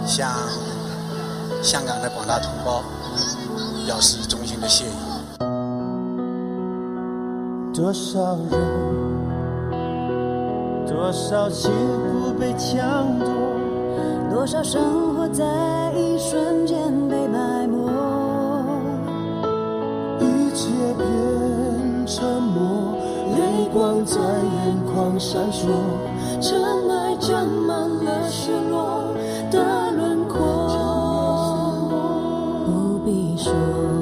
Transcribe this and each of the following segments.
向香港的广大同胞表示衷心的谢意。 多少人，多少幸福被抢夺， 多少生活在一瞬间被埋没， 一切变沉默，泪光在眼眶闪烁， 尘埃沾满了失落的轮廓。不必说，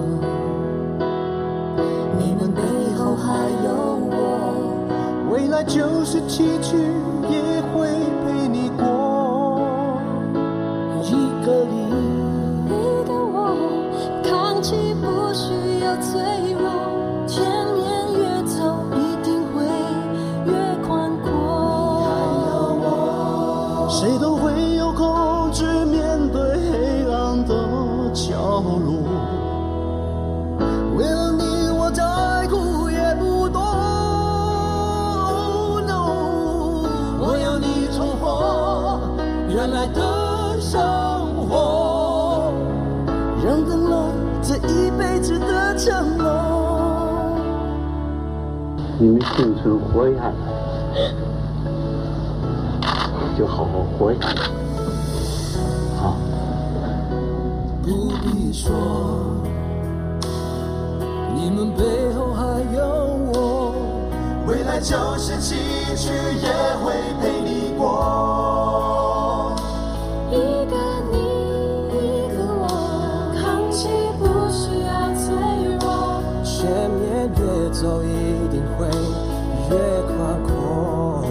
你们背后还有我， 未来就是崎岖也会陪你过。一个你， 一个我，扛起不需要脆弱，前面越走一定会越宽阔。 谁都会有恐惧面对黑暗的角落，为了你我再苦也不多。Oh no， 我要你重活原来的生活，认定了这一辈子的承诺。 你们青春活下来，就好好活下来。好， 不必说，你们背后还有我，未来就是崎岖也会陪你过。 一个你，一个我，扛起不需要脆弱， 前面越走一定会越宽阔。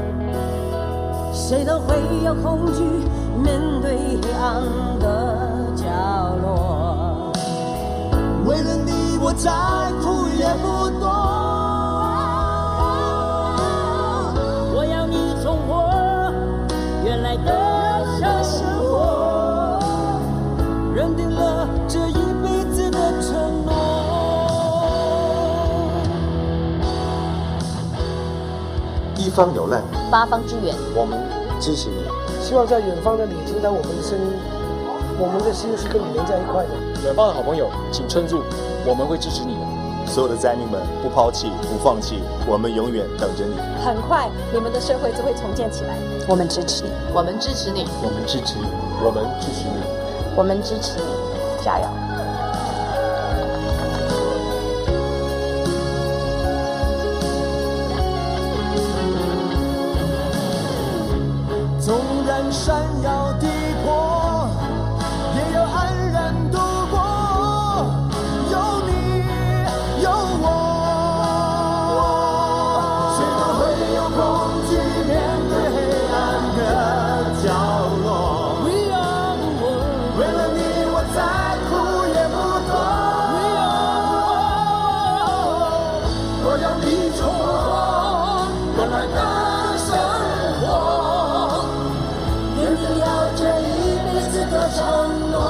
谁都会有恐惧面对黑暗的角落， 为了你我再苦也不多。 我要你重活原来的生活， 认定了这一辈子的承诺。 一方有难， 八方支援， 我们支持你。 希望在远方的你听到我们的声音，我们的心是跟你连在一块的。 远方的好朋友，请撑住，我们会支持你的。 所有的灾民们，不抛弃，不放弃，我们永远等着你。 很快，你们的社会就会重建起来。我们支持你，我们支持你， 我们支持你，我们支持你， 我们支持你，加油！ 纵然山摇地破，也要安然度过。有你有我，谁都会有恐惧面对黑暗的角落。We are the world， 为了你我再苦也不多。We are the world， 我要你重活原来的生活，认定了这一辈子的承诺。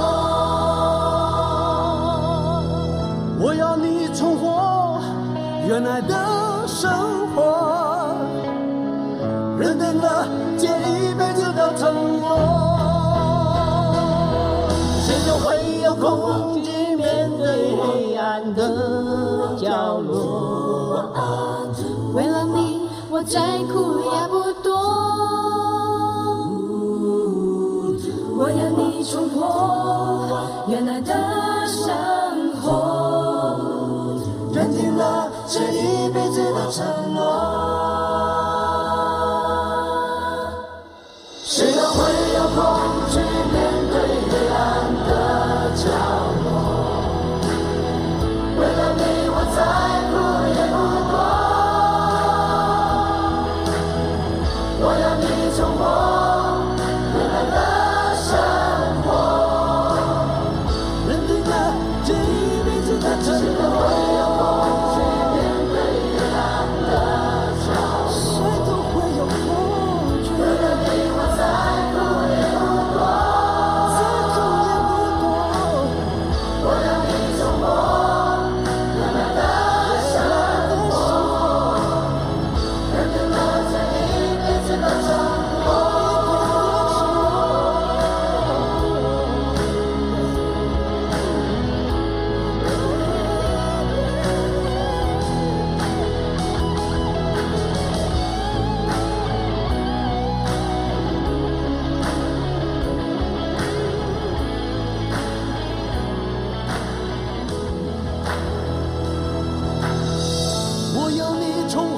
我要你重活原来的生活，认定了这一辈子的承诺。谁都会有恐惧面对黑暗的角落， 为了你我再苦也不多。我要你重活原来的生活， 认定了这一辈子的承诺。谁都会有恐惧面对黑暗的角落，为了你我再苦也不多。我要你重活原来的生活， 要你重